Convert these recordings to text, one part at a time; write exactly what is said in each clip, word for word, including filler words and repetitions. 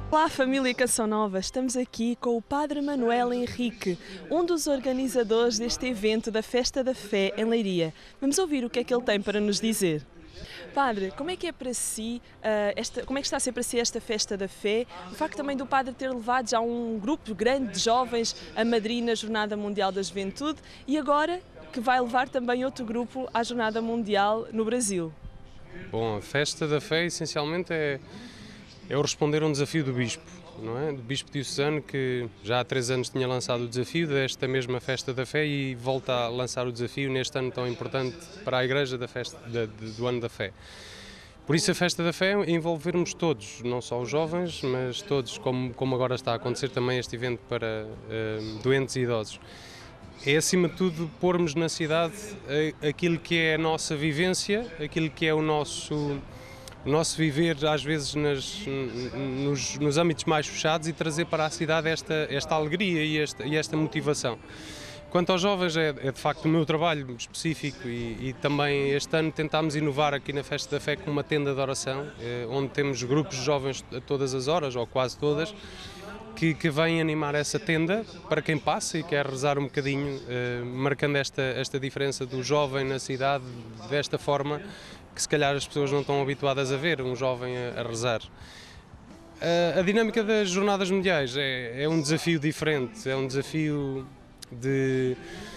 Olá família Canção Nova, estamos aqui com o Padre Manuel Henrique, um dos organizadores deste evento da Festa da Fé em Leiria. Vamos ouvir o que é que ele tem para nos dizer. Padre, como é que é para si, uh, esta, como é que está a ser para si esta Festa da Fé? O facto também do Padre ter levado já um grupo grande de jovens a Madrid na Jornada Mundial da Juventude e agora que vai levar também outro grupo à Jornada Mundial no Brasil. Bom, a Festa da Fé essencialmente é, é o responder a um desafio do Bispo, não é? Do Bispo Diocesano, que já há três anos tinha lançado o desafio desta mesma Festa da Fé e volta a lançar o desafio neste ano tão importante para a Igreja da festa, da, do Ano da Fé. Por isso a Festa da Fé é envolvermos todos, não só os jovens, mas todos, como, como agora está a acontecer também este evento para uh, doentes e idosos. É, acima de tudo, pormos na cidade aquilo que é a nossa vivência, aquilo que é o nosso, o nosso viver, às vezes, nas, nos, nos âmbitos mais fechados e trazer para a cidade esta, esta alegria e esta, e esta motivação. Quanto aos jovens, é, é de facto o meu trabalho específico e, e também este ano tentámos inovar aqui na Festa da Fé com uma tenda de oração, eh, onde temos grupos de jovens a todas as horas, ou quase todas, Que, que vem animar essa tenda para quem passa e quer rezar um bocadinho, eh, marcando esta, esta diferença do jovem na cidade desta forma que se calhar as pessoas não estão habituadas a ver, um jovem a, a rezar. A, a dinâmica das Jornadas Mundiais é, é um desafio diferente, é um desafio de,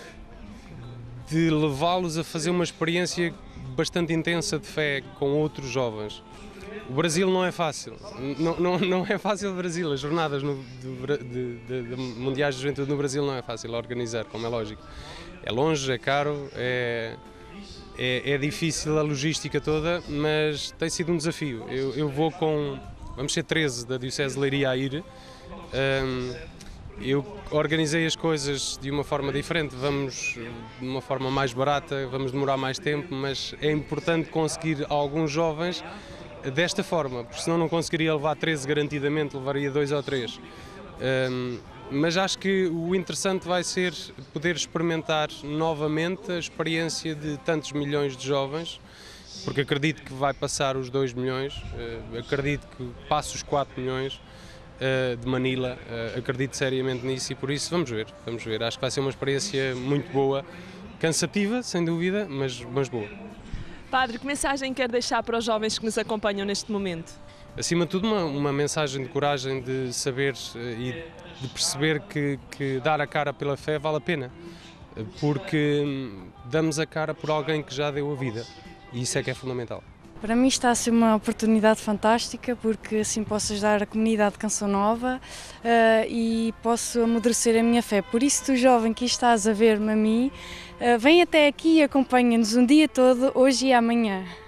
de levá-los a fazer uma experiência bastante intensa de fé com outros jovens. O Brasil não é fácil, não, não, não é fácil o Brasil, as jornadas no, de, de, de, de mundiais de juventude no Brasil não é fácil organizar, como é lógico. É longe, é caro, é, é, é difícil a logística toda, mas tem sido um desafio. Eu, eu vou com, vamos ser treze da Diocese de Leiria a ir, um, eu organizei as coisas de uma forma diferente, vamos de uma forma mais barata, vamos demorar mais tempo, mas é importante conseguir alguns jovens desta forma, porque senão não conseguiria levar treze garantidamente, levaria dois ou três. Um, mas acho que o interessante vai ser poder experimentar novamente a experiência de tantos milhões de jovens, porque acredito que vai passar os dois milhões, uh, acredito que passa os quatro milhões uh, de Manila, uh, acredito seriamente nisso e por isso vamos ver, vamos ver. Acho que vai ser uma experiência muito boa, cansativa, sem dúvida, mas, mas boa. Padre, que mensagem quer deixar para os jovens que nos acompanham neste momento? Acima de tudo, uma, uma mensagem de coragem, de saber e de perceber que, que dar a cara pela fé vale a pena, porque damos a cara por alguém que já deu a vida e isso é que é fundamental. Para mim está a ser uma oportunidade fantástica porque assim posso ajudar a comunidade de Canção Nova uh, e posso amadurecer a minha fé. Por isso, tu jovem que estás a ver-me a mim, uh, vem até aqui e acompanha-nos um dia todo, hoje e amanhã.